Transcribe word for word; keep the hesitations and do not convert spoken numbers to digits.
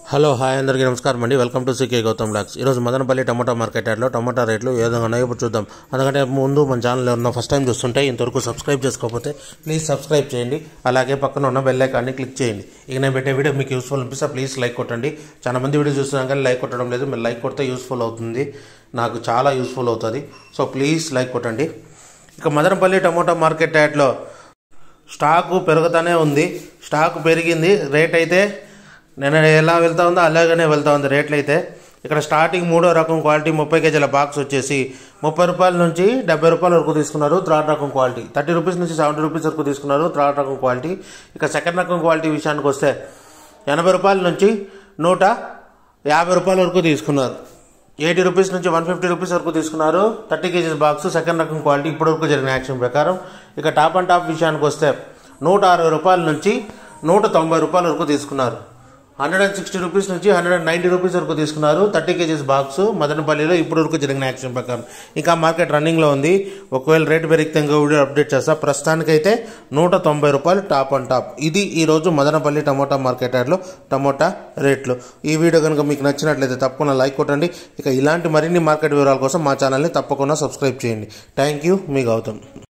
Hello hi అందరికీ నమస్కారం అండి. Welcome to C K Gautham blogs. ఈరోజు మదనపల్లి టమాటా మార్కెట్ యార్డ్లో టమాటా రేట్లు ఏ విధంగా ఉన్నాయో ఇప్పుడు చూద్దాం. అందుకంటే ముందు మన ఛానల్ ఉన్న ఫస్ట్ టైం చూస్తుంటే ఇంతవరకు సబ్స్క్రైబ్ చేసుకోకపోతే ప్లీజ్ సబ్స్క్రైబ్ చేయండి. అలాగే పక్కన ఉన్న బెల్ ఐకాన్ని క్లిక్ చేయండి. ఇక నేను పెట్టే వీడియో మీకు యూస్ఫుల్ అనిపిస్తే ప్లీజ్ లైక్ కొట్టండి. చాలా మంది వీడియో చూస్తున్నాం కానీ లైక్ కొట్టడం లేదు. మీరు లైక్ కొడితే యూస్ఫుల్ అవుతుంది, నాకు చాలా యూస్ఫుల్ అవుతుంది. సో ప్లీజ్ లైక్ కొట్టండి. ఇక మదనపల్లి టమాటా మార్కెట్ యార్డ్లో స్టాకు పెరుగుతూనే ఉంది. స్టాకు పెరిగింది. రేట్ అయితే నేను ఎలా వెళ్తా ఉందో అలాగనే వెళ్తా ఉంది రేట్లు అయితే. ఇక్కడ స్టార్టింగ్ మూడో రకం క్వాలిటీ ముప్పై కేజీల బాక్స్ వచ్చేసి ముప్పై రూపాయల నుంచి డెబ్బై రూపాయల వరకు తీసుకున్నారు. థర్డ్ రకం క్వాలిటీ థర్టీ రూపీస్ నుంచి సెవెంటీ రూపీస్ వరకు తీసుకున్నారు. థర్డ్ రకం క్వాలిటీ. ఇక సెకండ్ రకం క్వాలిటీ విషయానికి వస్తే ఎనభై రూపాయల నుంచి నూట యాభై రూపాయల వరకు తీసుకున్నారు. ఎయిటీ రూపీస్ నుంచి వన్ ఫిఫ్టీ రూపీస్ వరకు తీసుకున్నారు. థర్టీ కేజీస్ బాక్స్ సెకండ్ రకం క్వాలిటీ ఇప్పటి వరకు జరిగిన యాక్షన్ ప్రకారం. ఇక టాప్ అండ్ టాప్ విషయానికి వస్తే నూట అరవై రూపాయల నుంచి నూట తొంభై రూపాయల వరకు తీసుకున్నారు. హండ్రెడ్ అండ్ సిక్స్టీ రూపీస్ నుంచి హండ్రెడ్ అండ్ నైంటీ రూపీస్ వరకు తీసుకున్నారు. థర్టీ కేజీస్ బాక్స్ మదనపల్లిలో ఇప్పటి వరకు జరిగిన యాక్షన్ ప్రకారం. ఇంకా మార్కెట్ రన్నింగ్లో ఉంది. ఒకవేళ రేటు పెరిగితే ఇంకా వీడియో అప్డేట్ చేస్తా. ప్రస్తుతానికైతే నూట తొంభై రూపాయలు టాప్ అండ్ టాప్. ఇది ఈరోజు మదనపల్లి టమోటా మార్కెట్ యార్డ్లో టమోటా రేట్లు. ఈ వీడియో కనుక మీకు నచ్చినట్లయితే తప్పకుండా లైక్ కొట్టండి. ఇక ఇలాంటి మరిన్ని మార్కెట్ వివరాల కోసం మా ఛానల్ని తప్పకుండా సబ్స్క్రైబ్ చేయండి. థ్యాంక్ యూ, మీ గౌతమ్.